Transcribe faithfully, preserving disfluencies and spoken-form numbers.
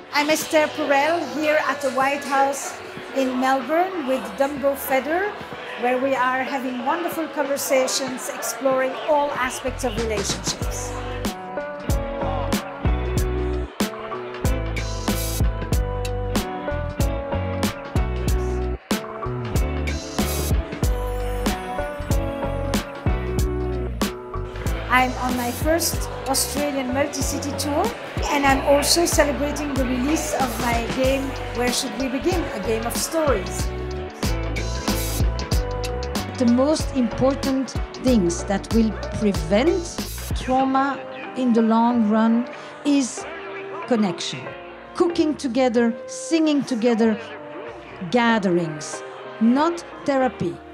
I'm Esther Perel here at the White House in Melbourne with Dumbo Feather, where we are having wonderful conversations exploring all aspects of relationships. I'm on my first Australian multi-city tour, and I'm also celebrating the release of my game, Where Should We Begin? A game of stories. The most important things that will prevent trauma in the long run is connection. Cooking together, singing together, gatherings, not therapy.